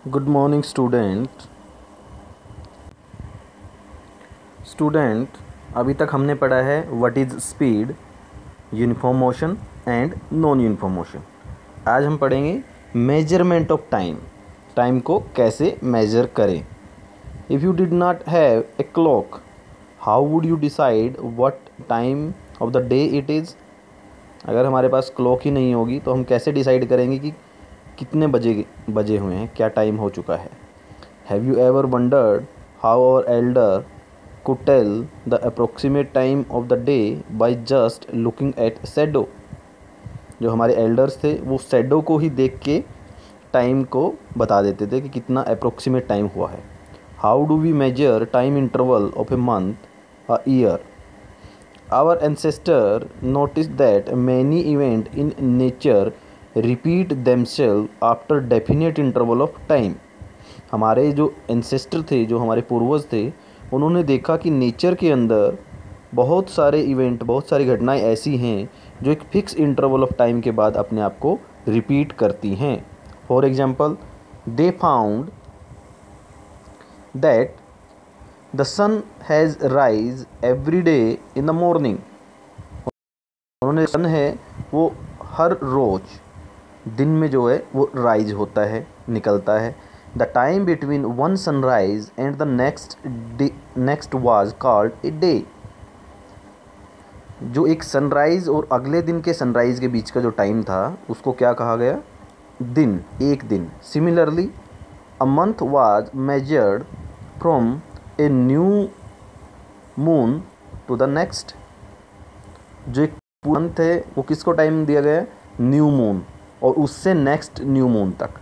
Good morning student अभी तक हमने पढ़ा है what is speed, uniform motion and non uniform motion. आज हम पढ़ेंगे मेजरमेंट ऑफ टाइम को कैसे मेजर करें। If you did not have a clock, how would you decide what time of the day it is. अगर हमारे पास clock ही नहीं होगी तो हम कैसे डिसाइड करेंगे कि कितने बजे हुए हैं, क्या टाइम हो चुका है। Have you ever wondered how our elder could tell the approximate time of the day by just looking at shadow। जो हमारे एल्डर्स थे वो शैडो को ही देख के टाइम को बता देते थे कि कितना अप्रोक्सीमेट टाइम हुआ है। How do we measure time interval of a month a year. Our ancestor notice that many event in nature repeat themselves after definite interval of time. हमारे जो एंसेस्टर थे, जो हमारे पूर्वज थे, उन्होंने देखा कि नेचर के अंदर बहुत सारे इवेंट, बहुत सारी घटनाएं ऐसी हैं जो एक फिक्स इंटरवल ऑफ टाइम के बाद अपने आप को रिपीट करती हैं। For example, they found that the sun has rise every day in the morning. उन्होंने सन है वो हर रोज़ दिन में जो है वो राइज होता है, निकलता है। The time between one sunrise and the next was called a day. जो एक सनराइज़ और अगले दिन के सनराइज़ के बीच का जो टाइम था उसको क्या कहा गया? दिन, एक दिन। Similarly a month was measured from a new moon to the next. जो एक मंथ है वो किसको टाइम दिया गया है? न्यू मून, और उससे नेक्स्ट न्यू मून तक।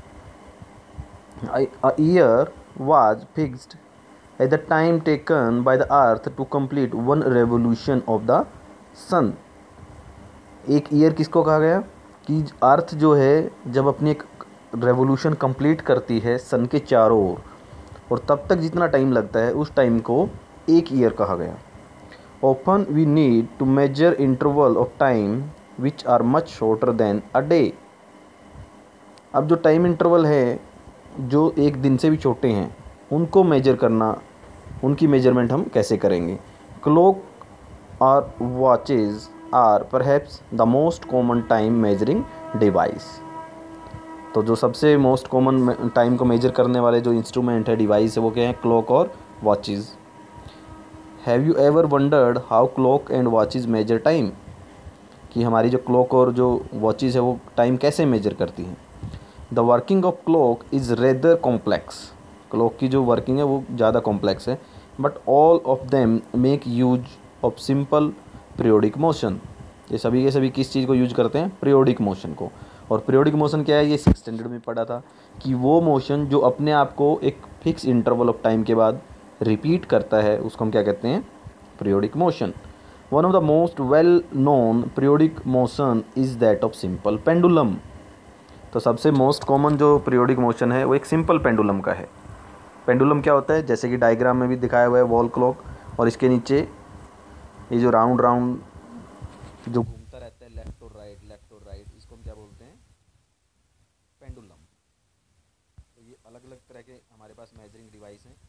A year was fixed as the time taken by the earth to complete one revolution of the sun। एक ईयर किसको कहा गया? कि अर्थ जो है जब अपनी एक रेवोल्यूशन कंप्लीट करती है सन के चारों ओर, और तब तक जितना टाइम लगता है उस टाइम को एक ईयर कहा गया। Often we need to measure interval of time which are much shorter than a day. अब जो टाइम इंटरवल है जो एक दिन से भी छोटे हैं उनको मेजर करना, उनकी मेजरमेंट हम कैसे करेंगे? क्लॉक और watches are perhaps the most common time measuring device. तो जो सबसे मोस्ट कॉमन टाइम को मेजर करने वाले जो इंस्ट्रूमेंट है, डिवाइस है, वो क्या है? क्लॉक और watches. Have you ever wondered how clock and watches measure time, कि हमारी जो क्लॉक और जो वॉचेज़ है वो टाइम कैसे मेजर करती हैं? The working of clock is rather complex. Clock की जो वर्किंग है वो ज़्यादा कॉम्प्लेक्स है। But all of them make use of simple periodic motion. ये सभी के सभी किस चीज़ को यूज करते हैं? पीरियोडिक मोशन को। और पीरियोडिक मोशन क्या है? ये 6th स्टैंडर्ड में पढ़ा था कि वो मोशन जो अपने आप को एक फिक्स इंटरवल ऑफ टाइम के बाद रिपीट करता है उसको हम क्या कहते हैं? Periodic motion. One of the most well known periodic motion is that of simple pendulum. तो सबसे मोस्ट कॉमन जो पीरियोडिक मोशन है वो एक सिंपल पेंडुलम का है। पेंडुलम क्या होता है? जैसे कि डायग्राम में भी दिखाया हुआ है वॉल क्लॉक, और इसके नीचे ये जो राउंड राउंड जो घूमता रहता है लेफ्ट और राइट, इसको हम क्या बोलते हैं? पेंडुलम। तो ये अलग अलग तरह के हमारे पास मेजरिंग डिवाइस हैं।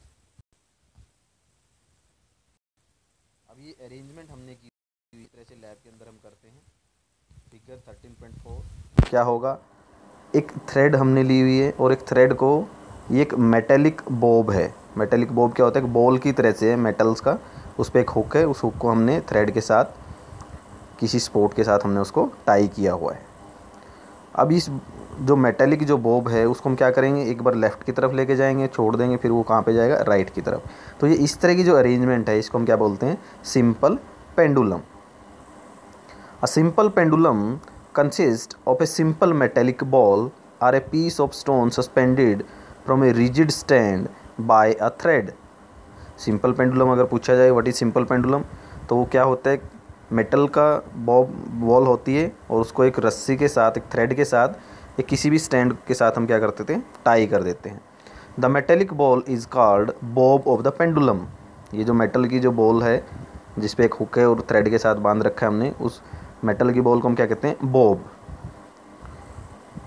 अब ये अरेंजमेंट हमने की इस तरह से लैब के अंदर हम करते हैं। फिगर 13.4 क्या होगा? एक थ्रेड हमने ली हुई है, और एक थ्रेड को, ये एक मेटेलिक बॉब है। मेटेलिक बॉब क्या होता है? एक बॉल की तरह से है मेटल्स का, उस पर एक हुक है, उस हुक को हमने थ्रेड के साथ, किसी स्पोर्ट के साथ हमने उसको टाई किया हुआ है। अब इस जो मेटेलिक जो बॉब है उसको हम क्या करेंगे? एक बार लेफ़्ट की तरफ लेके जाएंगे, छोड़ देंगे, फिर वो कहाँ पे जाएगा? राइट की तरफ। तो ये इस तरह की जो अरेंजमेंट है इसको हम क्या बोलते हैं? Simple pendulum. A simple pendulum consists of a simple metallic ball or a piece of stone suspended from a rigid stand by a thread। Simple pendulum अगर पूछा जाए व्हाट इज सिंपल पेंडुलम, तो वो क्या होता है? मेटल का ball होती है, और उसको एक रस्सी के साथ, एक थ्रेड के साथ, एक किसी भी स्टैंड के साथ हम क्या करते थे? टाई कर देते हैं। The metallic ball is called bob of the pendulum. ये जो मेटल की जो बॉल है जिस पे एक हुक है और थ्रेड के साथ बांध रखा है हमने, उस मेटल की बॉल को हम क्या कहते हैं? Bob.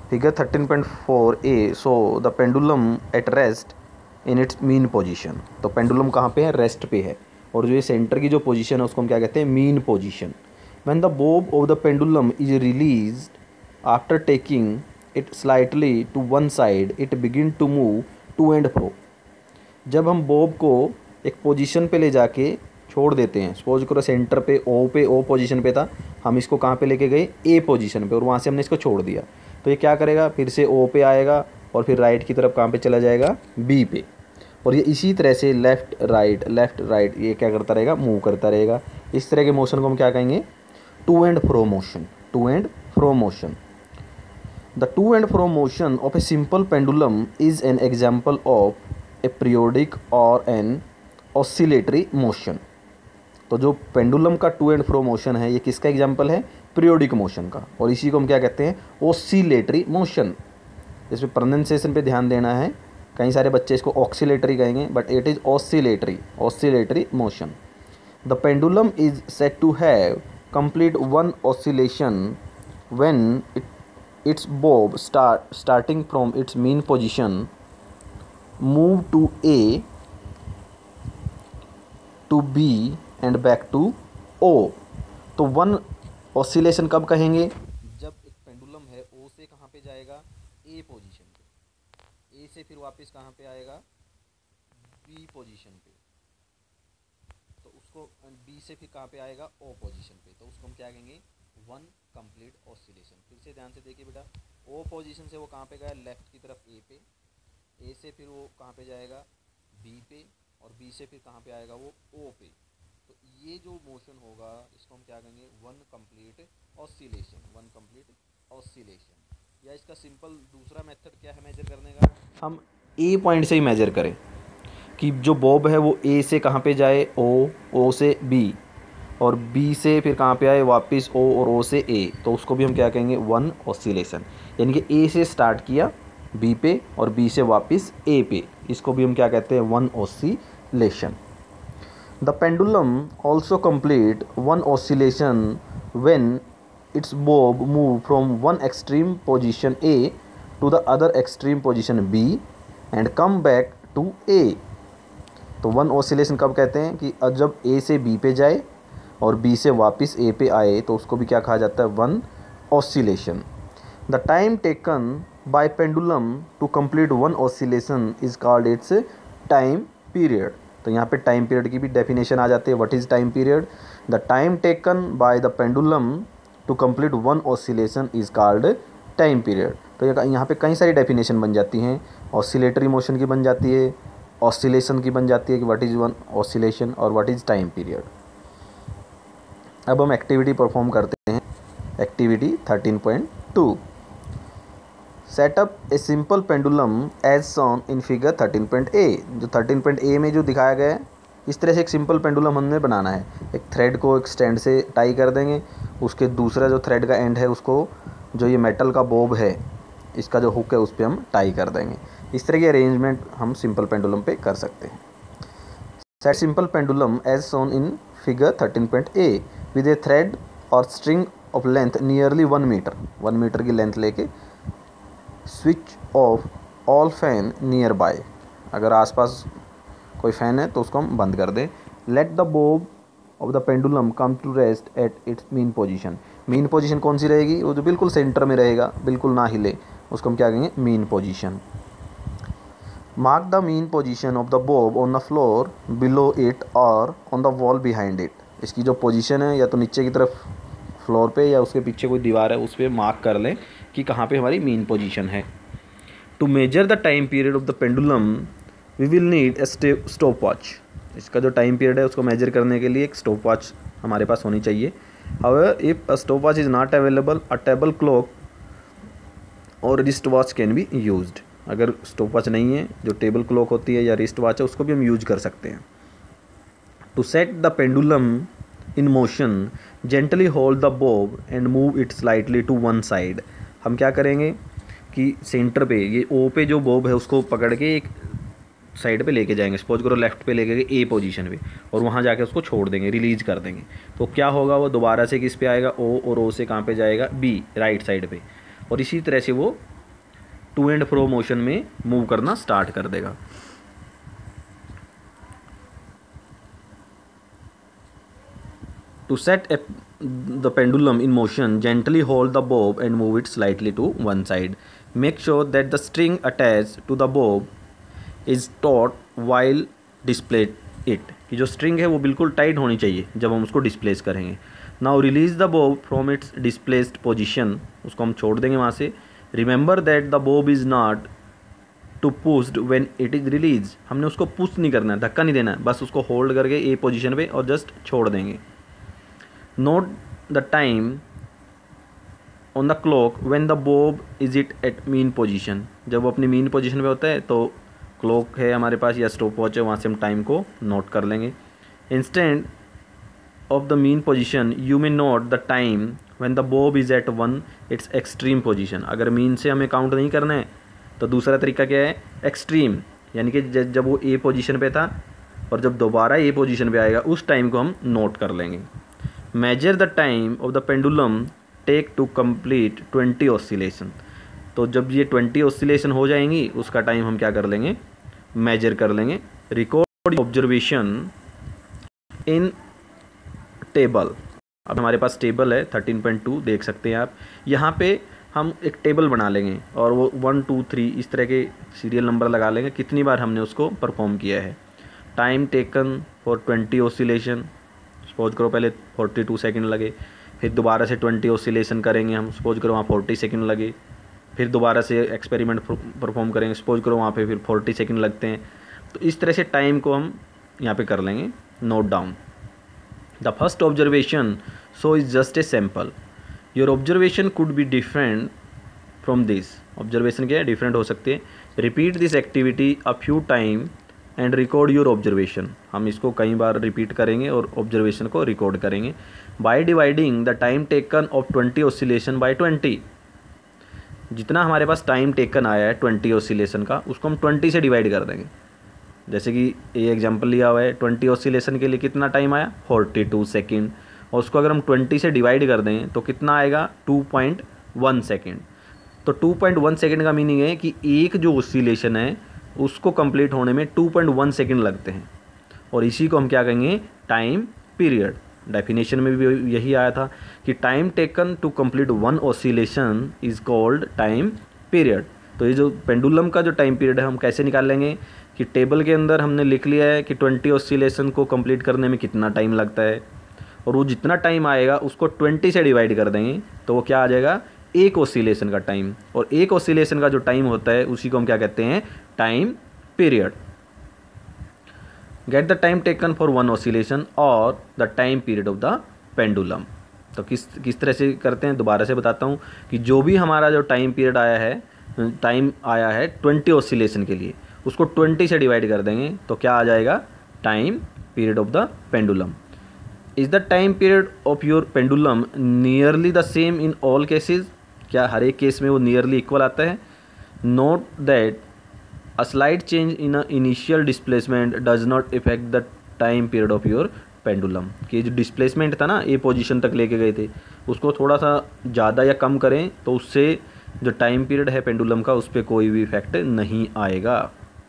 Figure 13.4a so the pendulum at rest in its mean position. तो पेंडुलम कहाँ पे है? रेस्ट पे है, और जो ये सेंटर की जो पोजीशन है उसको हम क्या कहते हैं? Mean position. When the bob of the pendulum is released after taking it slightly to one side it begin to move to and fro. जब हम बॉब को एक पोजीशन पे ले जाके छोड़ देते हैं, सपोज करो सेंटर पे ओ पोजीशन पे था, हम इसको कहाँ पे लेके गए? ए पोजीशन पे, और वहाँ से हमने इसको छोड़ दिया, तो ये क्या करेगा? फिर से ओ पे आएगा और फिर राइट की तरफ कहाँ पे चला जाएगा? बी पे। और ये इसी तरह से लेफ़्ट राइट ये क्या करता रहेगा? मूव करता रहेगा। इस तरह के मोशन को हम क्या कहेंगे? To and fro motion. To and fro motion. The to and fro motion of a simple pendulum is an example of a periodic or an oscillatory motion. तो जो पेंडुलम का टू एंड फ्रो मोशन है ये किसका example है? Periodic motion का। और इसी को हम क्या कहते हैं? Oscillatory motion. इसमें प्रोनाउंसिएशन पे ध्यान देना है, कई सारे बच्चे इसको ऑक्सीलेटरी कहेंगे, but it is oscillatory motion. The pendulum is said to have complete one oscillation when its bob starting from its mean position move to A to B and back to O। तो one oscillation कब कहेंगे? जब एक pendulum है O से कहाँ पे जाएगा? A पोजीशन पे, A से फिर वापस कहाँ पे आएगा? B पोजीशन पे, तो उसको B से फिर कहाँ पे आएगा? O पोजीशन पे, तो उसको हम क्या कहेंगे? One complete oscillation. फिर से ध्यान से देखिए बेटा, ओ पोजीशन से वो कहाँ पे गया? लेफ्ट की तरफ ए पे, ए से फिर वो कहाँ पे जाएगा? बी पे, और बी से फिर कहाँ पे आएगा? वो ओ पे। तो ये जो मोशन होगा इसको हम क्या कहेंगे? One complete oscillation. One complete oscillation. या इसका सिंपल दूसरा मेथड क्या है मेजर करने का? हम ए पॉइंट से ही मेजर करें कि जो बॉब है वो ए से कहाँ पे जाए? ओ से बी, और बी से फिर कहाँ पे आए? वापस ओ, और ओ से ए, तो उसको भी हम क्या कहेंगे? One oscillation. यानी कि ए से स्टार्ट किया बी पे और बी से वापस ए पे, इसको भी हम क्या कहते हैं? One oscillation. The pendulum also complete one oscillation when its bob move from one extreme position A to the other extreme position B and come back to A. तो वन ऑसिलेशन कब कहते हैं? कि जब ए से बी पे जाए और बी से वापस ए पे आए, तो उसको भी क्या कहा जाता है? One oscillation. The time taken by pendulum to complete one oscillation is called its time period. तो यहाँ पे टाइम पीरियड की भी डेफिनेशन आ जाती है। What is time period? The time taken by the pendulum to complete one oscillation is called time period. तो यहाँ पे कई सारी डेफिनेशन बन जाती हैं। ऑसिलेटरी मोशन की बन जाती है, ऑसिलेशन की बन जाती है कि व्हाट इज़ वन ऑसिलेशन और व्हाट इज़ टाइम पीरियड। अब हम एक्टिविटी परफॉर्म करते हैं। Activity 13.2 setup a simple pendulum as shown in figure 13.a। जो 13.a में जो दिखाया गया है, इस तरह से एक सिंपल पेंडुलम हमने बनाना है। एक थ्रेड को एक स्टैंड से टाई कर देंगे, उसके दूसरा जो थ्रेड का एंड है उसको जो ये मेटल का बॉब है इसका जो हुक है उस पर हम टाई कर देंगे। इस तरह की अरेंजमेंट हम सिंपल पेंडुलम पे कर सकते हैं। Set simple pendulum as shown in figure 13.a with a thread or string of length nearly 1 metre. 1 metre की लेंथ लेके switch off all fan nearby. अगर आसपास कोई फ़ैन है तो उसको हम बंद कर दें। Let the bob of the pendulum come to rest at its mean position. Mean position कौन सी रहेगी? वो जो बिल्कुल सेंटर में रहेगा, बिल्कुल ना हिले, उसको हम क्या कहेंगे? Mean position. Mark the mean position of the bob on the floor below it or on the wall behind it. इसकी जो पोजीशन है या तो नीचे की तरफ फ्लोर पे या उसके पीछे कोई दीवार है उस पर मार्क कर लें कि कहाँ पे हमारी मीन पोजीशन है। To measure the time period of the pendulum we will need a stop watch. इसका जो टाइम पीरियड है उसको मेजर करने के लिए एक स्टॉप वॉच हमारे पास होनी चाहिए। However if a stop watch is not available a table clock or wrist watch can be used. अगर स्टॉप वॉच नहीं है, जो टेबल क्लॉक होती है या रिस्ट वॉच है, उसको भी हम यूज कर सकते हैं। To set the pendulum in motion gently hold the bob and move it slightly to one side. हम क्या करेंगे कि सेंटर पे ये ओ पे जो बॉब है उसको पकड़ के एक साइड पे लेके जाएंगे, सपोज करो लेफ्ट पे लेके गए ए पोजीशन पे, और वहाँ जाके उसको छोड़ देंगे, रिलीज कर देंगे। तो क्या होगा? वो दोबारा से किस पे आएगा? ओ, और ओ से कहाँ पे जाएगा? बी, राइट साइड पे। और इसी तरह से वो टू एंड फ्रो मोशन में मूव करना स्टार्ट कर देगा। To set the pendulum in motion, gently hold the bob and move it slightly to one side. Make sure that the string attached to the bob is taut while display it. कि जो string है वो बिल्कुल tight होनी चाहिए जब हम उसको डिस्प्लेस करेंगे। Now release the bob from its displaced position, उसको हम छोड़ देंगे वहाँ से। Remember that the bob is not to pushed when it is release, हमने उसको पुश नहीं करना है, धक्का नहीं देना है, बस उसको होल्ड करके ए पोजिशन पे और जस्ट छोड़ देंगे। Note the time on the clock when the bob is it at mean position, जब वो अपनी मीन पोजीशन पे होता है तो क्लॉक है हमारे पास या स्टॉप वॉच है, वहाँ से हम टाइम को नोट कर लेंगे। Instant of the mean position you may note the time when the bob is at one its extreme position. अगर मीन से हमें काउंट नहीं करना है तो दूसरा तरीका क्या है, एक्सट्रीम, यानी कि जब वो ए पोजीशन पे था और जब दोबारा ए पोजीशन पे आएगा उस टाइम को हम नोट कर लेंगे। Measure the time of the pendulum take to complete 20 oscillation, तो जब ये 20 ऑसिलेशन हो जाएंगी उसका टाइम हम क्या कर लेंगे, मेजर कर लेंगे। रिकॉर्ड ऑब्जर्वेशन इन टेबल, अब हमारे पास टेबल है 13.2 देख सकते हैं आप। यहाँ पे हम एक टेबल बना लेंगे और वो 1 2 3 इस तरह के सीरियल नंबर लगा लेंगे कितनी बार हमने उसको परफॉर्म किया है। Time taken for 20 oscillation, suppose करो पहले 42 सेकंड लगे, फिर दोबारा से 20 ऑसिलेशन करेंगे हम, सपोज करो वहाँ 40 सेकंड लगे, फिर दोबारा से एक्सपेरिमेंट परफॉर्म करेंगे, सपोज करो वहाँ पे फिर 40 सेकंड लगते हैं। तो इस तरह से टाइम को हम यहाँ पे कर लेंगे note down. The first observation so is just a sample, your observation could be different from this, observation क्या है, डिफरेंट हो सकती है। Repeat this activity a few time and record your observation, हम इसको कई बार रिपीट करेंगे और ऑब्जर्वेशन को रिकॉर्ड करेंगे। By dividing the time taken of 20 oscillation by 20, जितना हमारे पास टाइम टेकन आया है 20 ऑसिलेशन का उसको हम 20 से डिवाइड कर देंगे। जैसे कि ये एग्जांपल लिया हुआ है 20 ऑसिलेशन के लिए कितना टाइम आया 42 सेकेंड, और उसको अगर हम 20 से डिवाइड कर दें तो कितना आएगा 2.1 सेकेंड। तो 2.1 सेकेंड का मीनिंग है कि एक जो ऑसिलेशन है उसको कंप्लीट होने में 2.1 सेकेंड लगते हैं, और इसी को हम क्या कहेंगे, टाइम पीरियड। डेफिनेशन में भी यही आया था कि time taken to complete one oscillation is called time period. तो ये जो पेंडुलम का जो टाइम पीरियड है हम कैसे निकाल लेंगे कि टेबल के अंदर हमने लिख लिया है कि 20 ऑसिलेशन को कंप्लीट करने में कितना टाइम लगता है, और वो जितना टाइम आएगा उसको 20 से डिवाइड कर देंगे तो वो क्या आ जाएगा, एक ऑसिलेशन का टाइम, और एक ऑसिलेशन का जो टाइम होता है उसी को हम क्या कहते हैं, time period. Get the time taken for one oscillation और the time period of the pendulum. तो किस तरह से करते हैं, दोबारा से बताता हूँ कि जो भी हमारा जो टाइम पीरियड आया है, टाइम आया है 20 ऑसिलेशन के लिए, उसको 20 से डिवाइड कर देंगे तो क्या आ जाएगा, time period of the pendulum. Is the time period of your pendulum nearly the same in all cases, क्या हर एक केस में वो नियरली इक्वल आता है। Note that a slide change in a initial displacement does not effect the time period of your pendulum, कि जो displacement था ना ए पोजीशन तक लेके गए थे उसको थोड़ा सा ज़्यादा या कम करें तो उससे जो टाइम पीरियड है पेंडुलम का उस पर कोई भी इफेक्ट नहीं आएगा।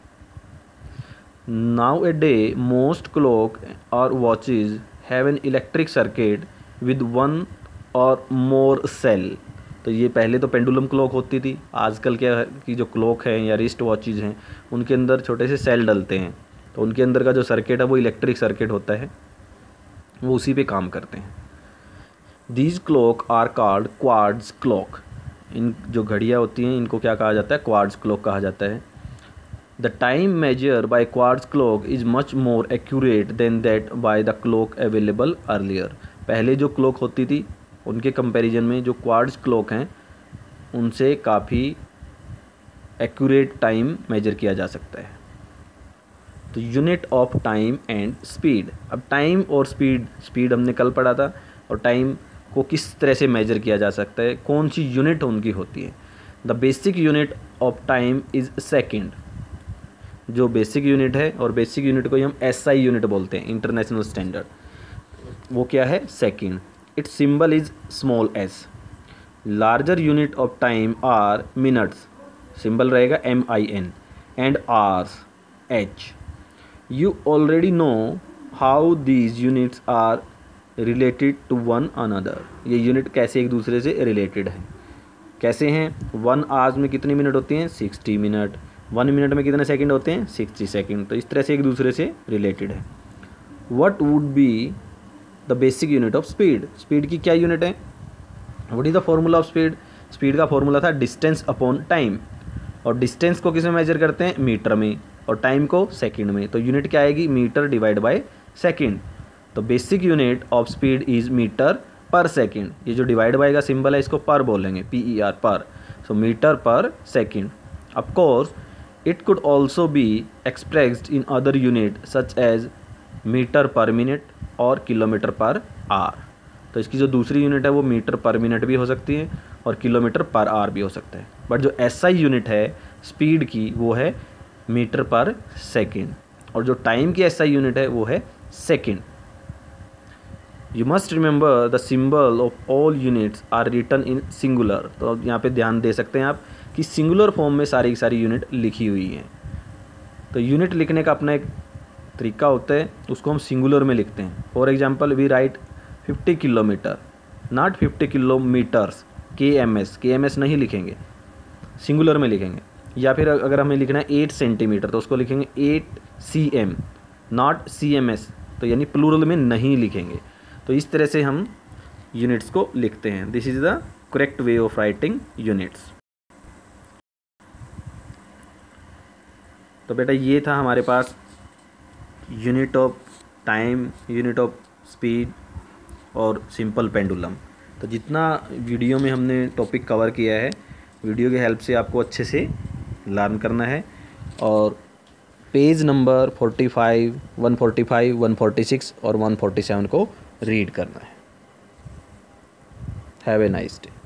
Now a day most clock or watches have an electric circuit with one or more cell. तो ये पहले तो पेंडुलम क्लॉक होती थी, आजकल क्या है कि जो क्लॉक है या रिस्ट वॉचेज हैं उनके अंदर छोटे से सेल डलते हैं, तो उनके अंदर का जो सर्किट है वो इलेक्ट्रिक सर्किट होता है, वो उसी पे काम करते हैं। These clock are called quartz clock, इन जो घड़ियाँ होती हैं इनको क्या कहा जाता है, क्वार्ट्ज क्लॉक कहा जाता है। The time measure by quartz clock is much more accurate than that by the clock available earlier. पहले जो क्लॉक होती थी उनके कंपैरिजन में जो क्वार्ट्ज क्लॉक हैं उनसे काफ़ी एक्यूरेट टाइम मेजर किया जा सकता है। तो unit of time and speed, अब टाइम और स्पीड हमने कल पढ़ा था, और टाइम को किस तरह से मेजर किया जा सकता है, कौन सी यूनिट उनकी होती है। The basic unit of time is second, जो बेसिक यूनिट है, और बेसिक यूनिट को ही हम SI यूनिट बोलते हैं, इंटरनेशनल स्टैंडर्ड, वो क्या है, second. Its symbol is small s। Larger unit of time are minutes, symbol रहेगा MIN, and hours H। You already know how these units are related to one another. ये unit कैसे एक दूसरे से related हैं, कैसे हैं? 1 आवर्स में कितनी मिनट होती हैं? 60 मिनट। 1 मिनट में कितने सेकंड होते हैं? 60 सेकंड। तो इस तरह से एक दूसरे से रिलेटेड है। What would be the basic unit of speed? Speed की क्या यूनिट है? What is the formula of speed? Speed का फॉर्मूला था डिस्टेंस अपॉन टाइम, और डिस्टेंस को किस में मेजर करते हैं? मीटर में, और टाइम को सेकंड में। तो यूनिट क्या आएगी? Metre divide by second. तो basic unit of speed is metre per second. ये जो डिवाइड बाय का सिंबल है इसको पर बोलेंगे, PER, per. So metre per second. Of course it could also be expressed in other unit such as metre per minute और kilometre per hour. तो इसकी जो दूसरी यूनिट है वो मीटर पर मिनट भी हो सकती है और किलोमीटर पर आवर भी हो सकता है। बट जो SI यूनिट है स्पीड की वो है मीटर पर सेकंड, और जो टाइम की SI यूनिट है वो है second. You must remember the symbol of all units are written in singular. तो अब यहाँ पे ध्यान दे सकते हैं आप कि सिंगुलर फॉर्म में सारी की सारी यूनिट लिखी हुई हैं। तो यूनिट लिखने का अपना एक तरीका होता है, उसको हम सिंगुलर में लिखते हैं। For example we write 50 kilometre, not 50 kilometres, KMS नहीं लिखेंगे, सिंगुलर में लिखेंगे। या फिर अगर हमें लिखना है 8 सेंटीमीटर तो उसको लिखेंगे 8 cm, नॉट CMS, तो यानी प्लूरल में नहीं लिखेंगे। तो इस तरह से हम यूनिट्स को लिखते हैं। This is the correct way of writing units. तो बेटा ये था हमारे पास unit of time, unit of speed और सिंपल पेंडुलम। तो जितना वीडियो में हमने टॉपिक कवर किया है, वीडियो की हेल्प से आपको अच्छे से लर्न करना है। और पेज नंबर 45, 145, 146 और 147 को रीड करना है। Have a nice day.